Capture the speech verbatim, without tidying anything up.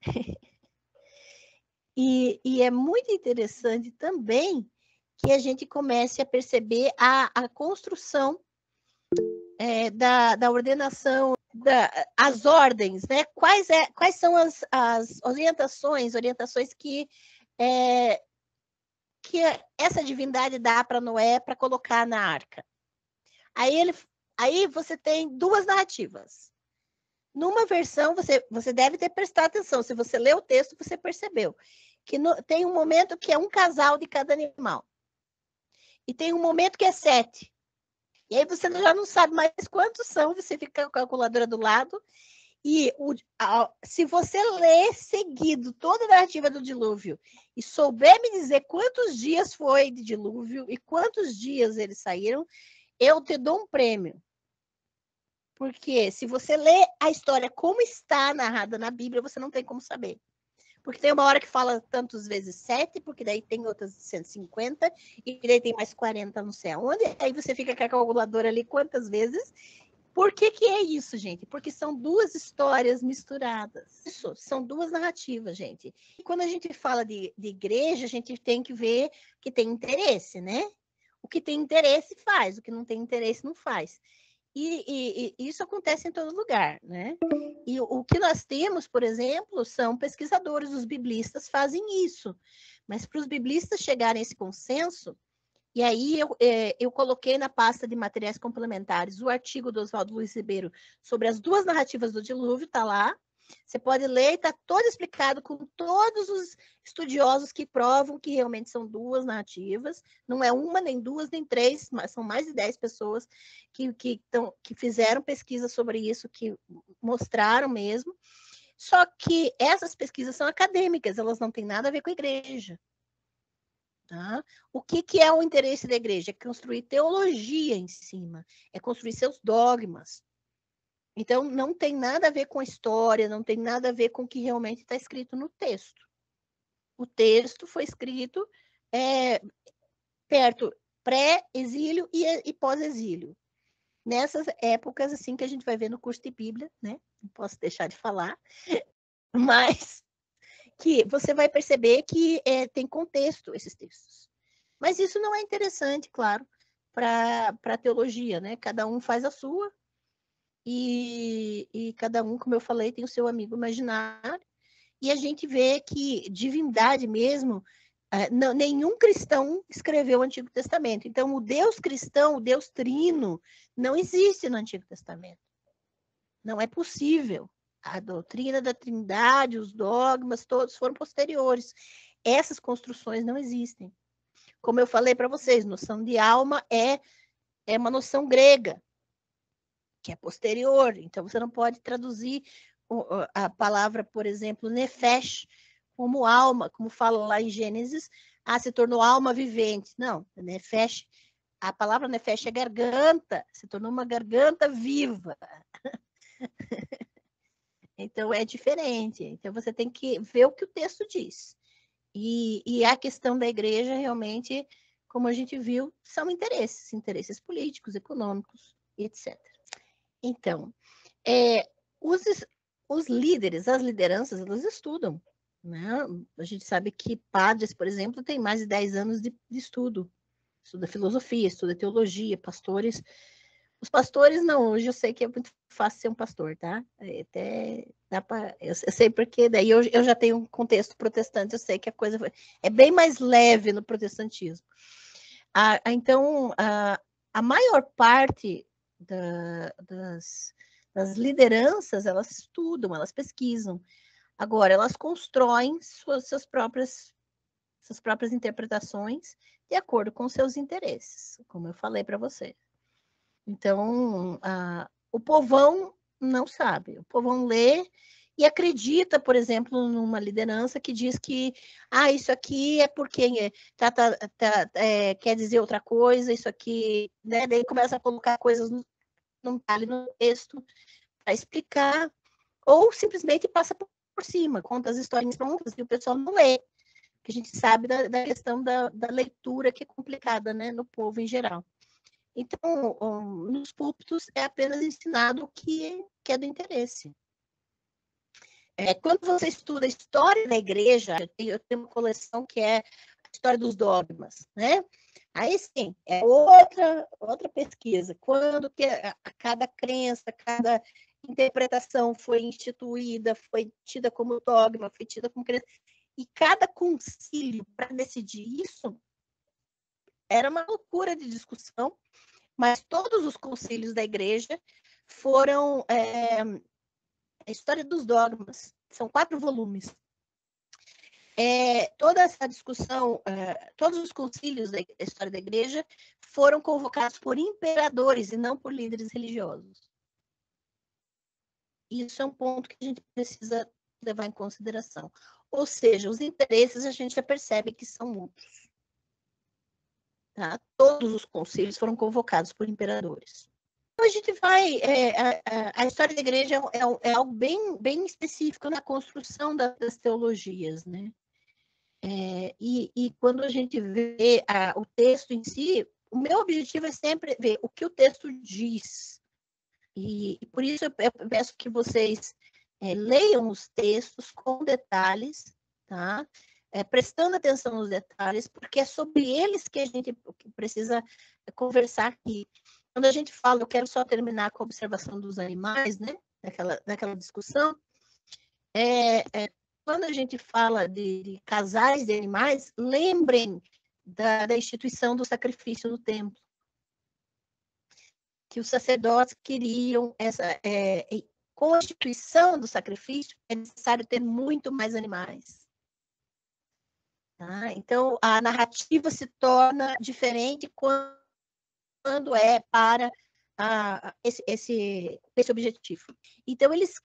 E, e é muito interessante também que a gente comece a perceber a, a construção é, da, da ordenação, da, as ordens, né? Quais, é, quais são as, as orientações, orientações que, é, que essa divindade dá para Noé para colocar na arca. Aí, ele, aí você tem duas narrativas. Numa versão, você, você deve ter prestado atenção, se você lê o texto, você percebeu que no, tem um momento que é um casal de cada animal. E tem um momento que é sete. E aí você já não sabe mais quantos são, você fica com a calculadora do lado. E o, a, se você ler seguido toda a narrativa do dilúvio e souber me dizer quantos dias foi de dilúvio e quantos dias eles saíram, eu te dou um prêmio. Porque se você lê a história como está narrada na Bíblia, você não tem como saber. Porque tem uma hora que fala tantas vezes sete, porque daí tem outras cento e cinquenta, e daí tem mais quarenta não sei aonde. Aí você fica com a calculadora ali quantas vezes. Por que que é isso, gente? Porque são duas histórias misturadas. Isso, são duas narrativas, gente. E quando a gente fala de, de igreja, a gente tem que ver que tem interesse, né? O que tem interesse faz, o que não tem interesse não faz. E, e, e isso acontece em todo lugar, né? E o, o que nós temos, por exemplo, são pesquisadores, os biblistas fazem isso. Mas para os biblistas chegarem a esse consenso, e aí eu, é, eu coloquei na pasta de materiais complementares o artigo do Oswaldo Luiz Ribeiro sobre as duas narrativas do dilúvio, está lá. Você pode ler, está todo explicado com todos os estudiosos que provam que realmente são duas narrativas. Não é uma, nem duas, nem três, mas são mais de dez pessoas que, que, tão, que fizeram pesquisa sobre isso, que mostraram mesmo. Só que essas pesquisas são acadêmicas, elas não têm nada a ver com a igreja. Tá? O que, que é o interesse da igreja? É construir teologia em cima, é construir seus dogmas. Então, não tem nada a ver com a história, não tem nada a ver com o que realmente está escrito no texto. O texto foi escrito é, perto, pré-exílio e, e pós-exílio. Nessas épocas, assim, que a gente vai ver no curso de Bíblia, né? Não posso deixar de falar, mas que você vai perceber que é, tem contexto esses textos. Mas isso não é interessante, claro, para a teologia, né? Cada um faz a sua e, e cada um, como eu falei, tem o seu amigo imaginário. E a gente vê que divindade mesmo, não, nenhum cristão escreveu o Antigo Testamento. Então, o Deus cristão, o Deus trino, não existe no Antigo Testamento. Não é possível. A doutrina da Trindade, os dogmas, todos foram posteriores. Essas construções não existem. Como eu falei para vocês, noção de alma é, é uma noção grega, que é posterior. Então, você não pode traduzir a palavra, por exemplo, nefesh, como alma, como fala lá em Gênesis, ah, se tornou alma vivente. Não, nefesh, a palavra nefesh é garganta, se tornou uma garganta viva. Então, é diferente. Então, você tem que ver o que o texto diz. E, e a questão da igreja, realmente, como a gente viu, são interesses, interesses políticos, econômicos, etcétera. Então, é, os, os líderes, as lideranças, elas estudam. Né? A gente sabe que padres, por exemplo, têm mais de dez anos de, de estudo. Estuda filosofia, estuda teologia, pastores. Os pastores, não, hoje eu sei que é muito fácil ser um pastor, tá? Até dá pra, eu, eu sei porque daí eu, eu já tenho um contexto protestante, eu sei que a coisa é bem mais leve no protestantismo. Ah, então, a, a maior parte da, das, das lideranças, elas estudam, elas pesquisam. Agora, elas constroem suas, suas, próprias, suas próprias interpretações de acordo com seus interesses, como eu falei para você. Então, a, o povão não sabe. O povão lê e acredita, por exemplo, numa liderança que diz que ah, isso aqui é porque tá, tá, tá, é, quer dizer outra coisa, isso aqui, né? Daí começa a colocar coisas no, no, no texto para explicar, ou simplesmente passa por, por cima, conta as histórias prontas e o pessoal não lê. Que a gente sabe da, da questão da, da leitura que é complicada, né, no povo em geral. Então, um, nos púlpitos é apenas ensinado o que, que é do interesse. É, quando você estuda a história da igreja, eu tenho, eu tenho uma coleção que é a história dos dogmas, né? Aí sim, é outra, outra pesquisa. Quando que a, a cada crença, cada interpretação foi instituída, foi tida como dogma, foi tida como crença. E cada concílio para decidir isso era uma loucura de discussão, mas todos os concílios da igreja foram é, a história dos dogmas. São quatro volumes. É, toda essa discussão, é, todos os concílios da história da igreja foram convocados por imperadores e não por líderes religiosos. Isso é um ponto que a gente precisa levar em consideração. Ou seja, os interesses a gente já percebe que são outros. Tá? Todos os concílios foram convocados por imperadores. Então, a gente vai. É, a, a, história da igreja é, é algo bem, bem específico na construção das teologias, né? É, e, e quando a gente vê a, o texto em si, o meu objetivo é sempre ver o que o texto diz. E, e por isso eu, eu peço que vocês é, leiam os textos com detalhes, tá? É, prestando atenção nos detalhes, porque é sobre eles que a gente precisa conversar aqui. Quando a gente fala, eu quero só terminar com a observação dos animais, né? Daquela, daquela discussão. É, é, quando a gente fala de, de casais de animais, lembrem da, da instituição do sacrifício no templo. Que os sacerdotes queriam essa é, com a instituição do sacrifício é necessário ter muito mais animais. Tá? Então a narrativa se torna diferente quando, quando é para a, esse, esse, esse objetivo. Então eles